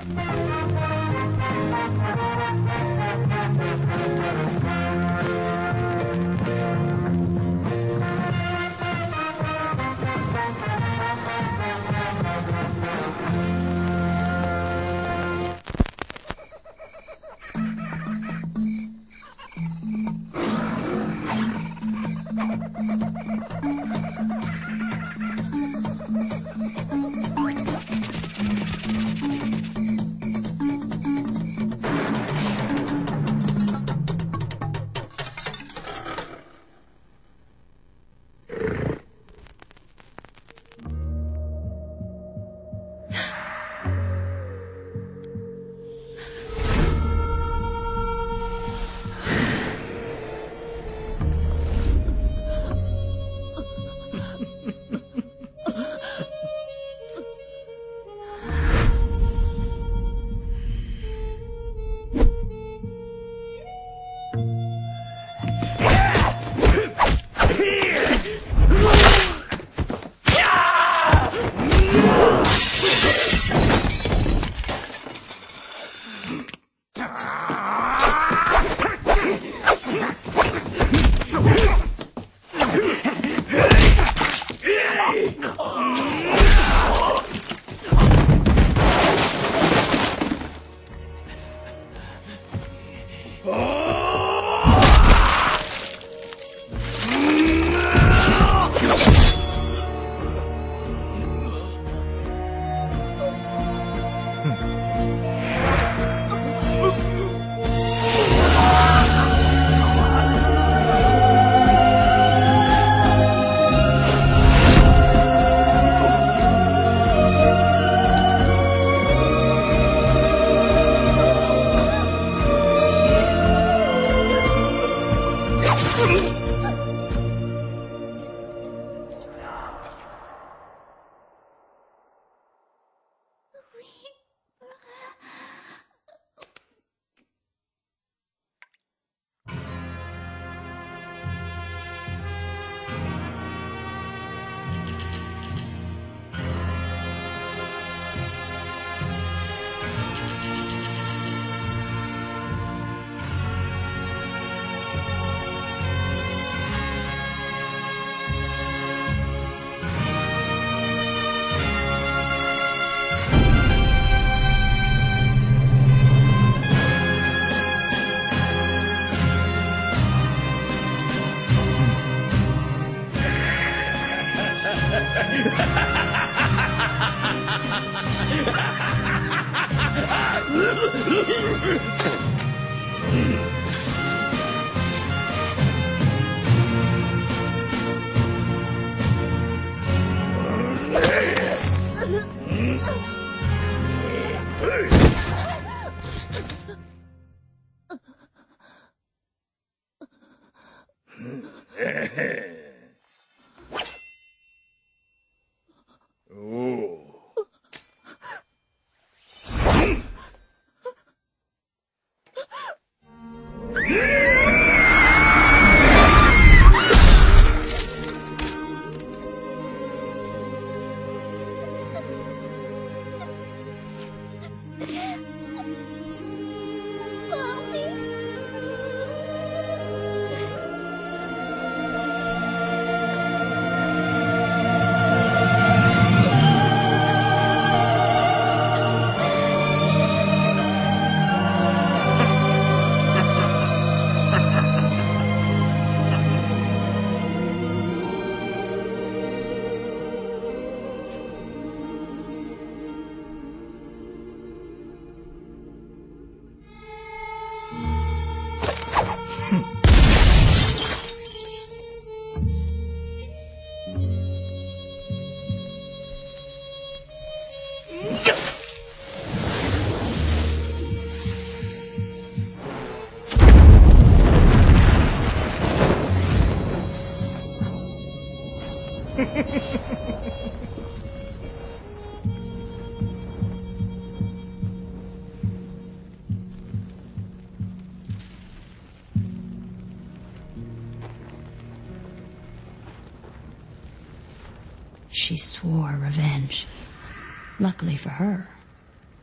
She swore revenge. Luckily for her,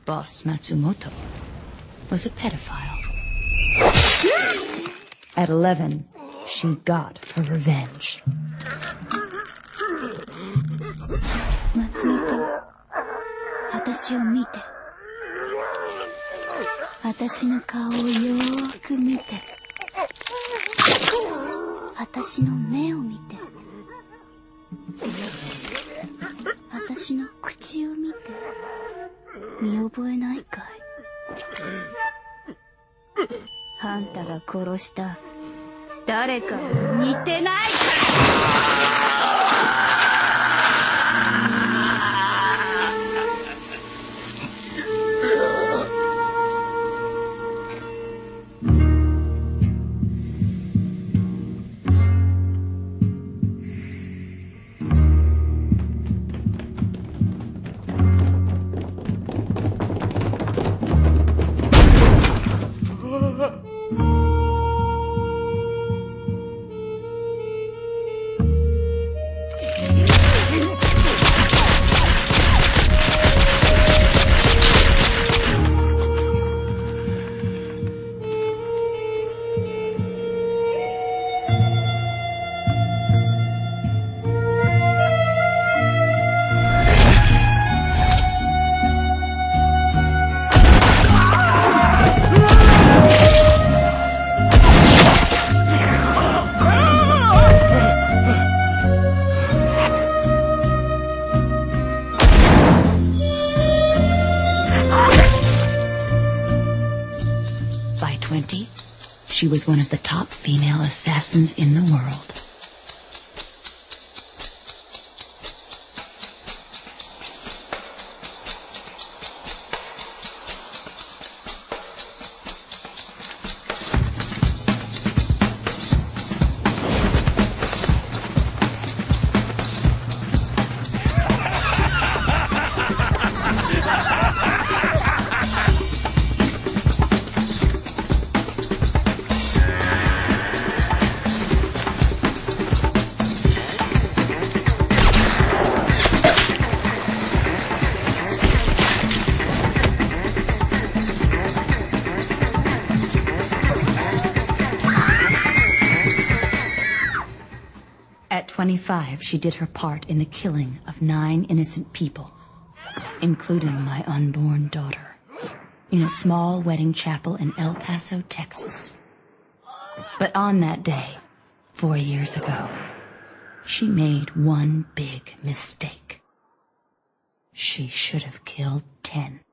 boss Matsumoto was a pedophile. At 11, she got her revenge. Matsumoto, 私を見て。私の顔をよーく見て。私の目を見て。私の口を見て。見覚えないかい？あんたが殺した誰かに似てないかい By 20, she was one of the top female assassins in the world. At 25, she did her part in the killing of 9 innocent people, including my unborn daughter, in a small wedding chapel in El Paso, Texas. But on that day, 4 years ago, she made one big mistake. She should have killed 10.